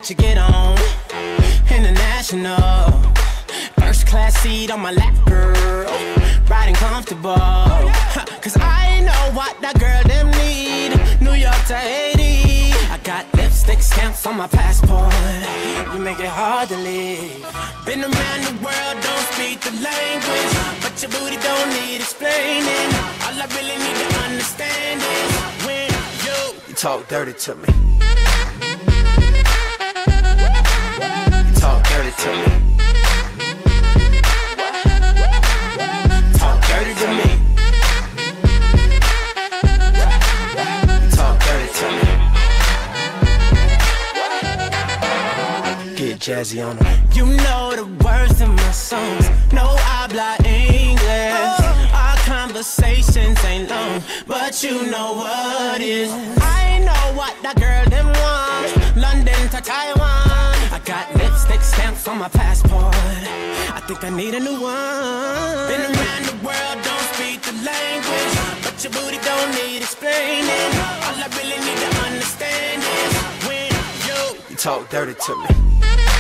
You get on international, first class seat on my lap, girl, riding comfortable. Cause I know what that girl them need. New York to Haiti, I got lipstick stamps on my passport. You make it hard to leave. Been around the world, don't speak the language, but your booty don't need explaining. All I really need to understand is when you talk dirty to me. Talk dirty to me. Talk dirty to me. Talk dirty to me. Get jazzy on them. You know the words in my songs. No habla English. Our conversations ain't long, but you know what is. I know what that girl them want. London to Taiwan. I got lipstick stamps on my passport. I think I need a new one. Been around the world, don't speak the language, but your booty don't need explaining. All I really need to understand is when you talk dirty to me.